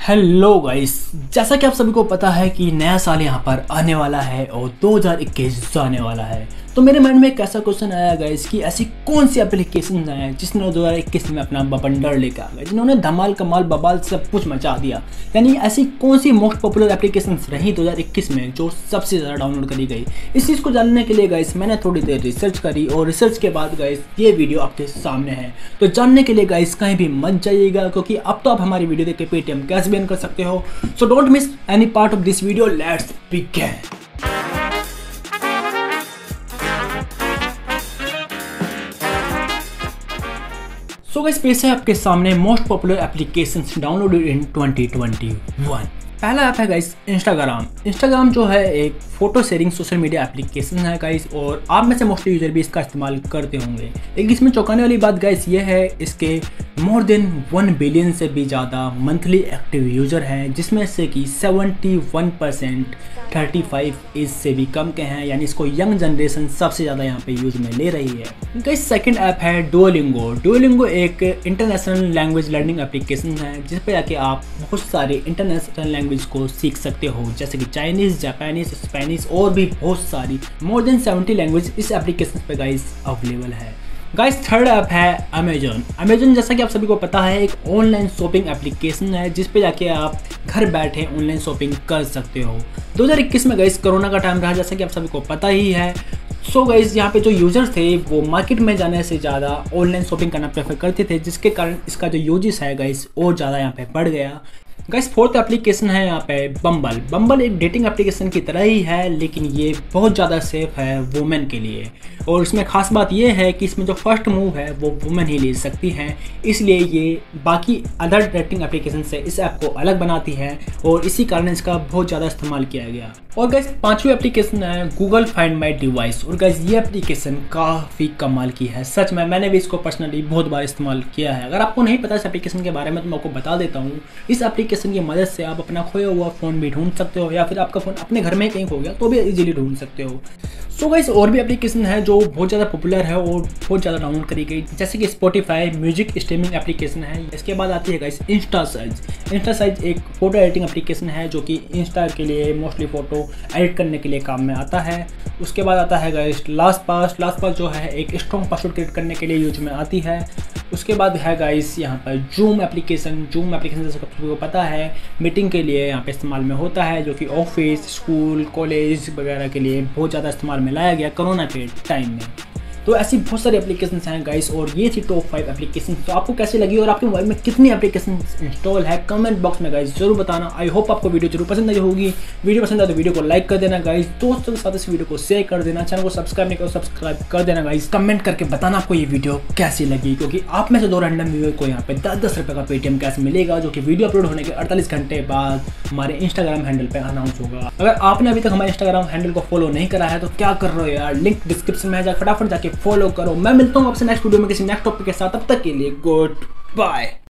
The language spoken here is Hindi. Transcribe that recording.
हेलो गाइस, जैसा कि आप सभी को पता है कि नया साल यहाँ पर आने वाला है और 2021 जाने वाला है। तो मेरे माइंड में एक ऐसा क्वेश्चन आया गाइस कि ऐसी कौन सी एप्लीकेशन हैं जिसने 2021 में अपना बवंडर लेकर आ गए, जिन्होंने धमाल कमाल बवाल सब कुछ मचा दिया। यानी ऐसी कौन सी मोस्ट पॉपुलर एप्लीकेशन रही 2021 में जो सबसे ज़्यादा डाउनलोड करी गई। इस चीज़ को जानने के लिए गाइस मैंने थोड़ी देर रिसर्च करी और रिसर्च के बाद गाइस ये वीडियो आपके सामने है। तो जानने के लिए गाइस कहीं भी मत जाइएगा, क्योंकि अब तो आप हमारी वीडियो देख के पेटीएम कैश भी कर सकते हो। So don't miss any part of this video, let's begin. So guys पेश है आपके सामने most popular applications downloaded in 2021। पहला ऐप है गाइस इंस्टाग्राम जो है एक photo sharing social media application है गाइस, और आप में से मोस्टली यूजर भी इसका इस्तेमाल करते होंगे। लेकिन इसमें चौंकाने वाली बात गाइस ये है, इसके मोर देन 1 बिलियन से भी ज़्यादा मंथली एक्टिव यूजर हैं, जिसमें से कि 71% 35 एज से भी कम के हैं। यानी इसको यंग जनरेशन सबसे ज़्यादा यहाँ पे यूज में ले रही है। गाइस सेकंड ऐप है डुओलिंगो एक इंटरनेशनल लैंग्वेज लर्निंग एप्लीकेशन है, जिस पे जाके आप बहुत सारे इंटरनेशनल लैंग्वेज को सीख सकते हो, जैसे कि चाइनीज़, जापानीज, स्पेनिश और भी बहुत सारी मोर देन 70 लैंग्वेज इस एप्लीकेशन पे गाइस अवेलेबल है। गाइस थर्ड ऐप है अमेजन जैसा कि आप सभी को पता है एक ऑनलाइन शॉपिंग एप्लीकेशन है, जिस पे जाके आप घर बैठे ऑनलाइन शॉपिंग कर सकते हो। 2021 में गाइस कोरोना का टाइम रहा, जैसा कि आप सभी को पता ही है। सो गाइस यहाँ पे जो यूजर्स थे वो मार्केट में जाने से ज़्यादा ऑनलाइन शॉपिंग करना प्रेफर करते थे, जिसके कारण इसका जो यूजेस है गाइस और ज़्यादा यहाँ पे बढ़ गया। गाइस फोर्थ एप्लीकेशन है यहाँ पे बम्बल एक डेटिंग एप्लीकेशन की तरह ही है, लेकिन ये बहुत ज़्यादा सेफ है वुमेन के लिए। और इसमें खास बात ये है कि इसमें जो फर्स्ट मूव है वो वुमेन ही ले सकती हैं, इसलिए ये बाकी अदर डेटिंग एप्लीकेशन से इस ऐप को अलग बनाती है और इसी कारण इसका बहुत ज़्यादा इस्तेमाल किया गया। और गाइस पांचवी एप्लीकेशन है गूगल फाइंड माई डिवाइस। और गाइस ये एप्लीकेशन काफ़ी कमाल की है, सच में मैंने भी इसको पर्सनली बहुत बार इस्तेमाल किया है। अगर आपको नहीं पता इस एप्लीकेशन के बारे में तो मैं आपको बता देता हूँ। इस एप्लीकेशन की मदद से आप अपना खोया हुआ फ़ोन भी ढूंढ सकते हो, या फिर आपका फ़ोन अपने घर में कहीं खो गया तो भी इजीली ढूंढ सकते हो। सो गाइस और भी एप्लीकेशन है जो बहुत ज़्यादा पॉपुलर है और बहुत ज़्यादा डाउनलोड करी गई, जैसे कि स्पॉटिफाई म्यूजिक स्ट्रीमिंग एप्लीकेशन है। इसके बाद आती है गाइस इंस्टासाइज एक फ़ोटो एडिटिंग एप्लीकेशन है, जो कि इंस्टा के लिए मोस्टली फ़ोटो एडिट करने के लिए काम में आता है। उसके बाद आता है गाइस लास्ट पास जो है एक स्ट्रॉन्ग पासवर्ड क्रिएट करने के लिए यूज में आती है। उसके बाद है गाइस यहाँ पर जूम एप्लीकेशन जैसे सबको को पता है मीटिंग के लिए यहाँ पे इस्तेमाल में होता है, जो कि ऑफिस, स्कूल, कॉलेज वगैरह के लिए बहुत ज़्यादा इस्तेमाल में लाया गया कोरोना के टाइम में। तो ऐसी बहुत सारी एप्लीकेशन हैं गाइस, और ये थी टॉप 5 एप्लीकेशन। तो आपको कैसी लगी और आपके मोबाइल में कितनी एप्लीकेशन इंस्टॉल है कमेंट बॉक्स में गाइस जरूर बताना। आई होप आपको वीडियो जरूर पसंद आई होगी। वीडियो पसंद आए तो वीडियो को लाइक कर देना गाइस, दोस्तों के साथ इस वीडियो को शेयर कर देना, चैनल को सब्सक्राइब नहीं करो सब्सक्राइब कर देना गाइस। कमेंट करके बताना आपको ये वीडियो कैसी लगी, क्योंकि आप में से 2 रैंडम व्यूअर को यहाँ पे 10-10 रुपये का पेटीएम कैश मिलेगा, जो कि वीडियो अपलोड होने के 48 घंटे बाद हमारे इंस्टाग्राम हैंडल पर अनाउंस होगा। अगर आपने अभी तक हमारे इंस्टाग्राम हैंडल को फॉलो नहीं करा है तो क्या कर रहे हो यार, लिंक डिस्क्रिप्शन में है, फटाफट जाके फॉलो करो। मैं मिलता हूँ आपसे नेक्स्ट वीडियो में किसी नेक्स्ट टॉपिक के साथ, तब तक के लिए गुड बाय।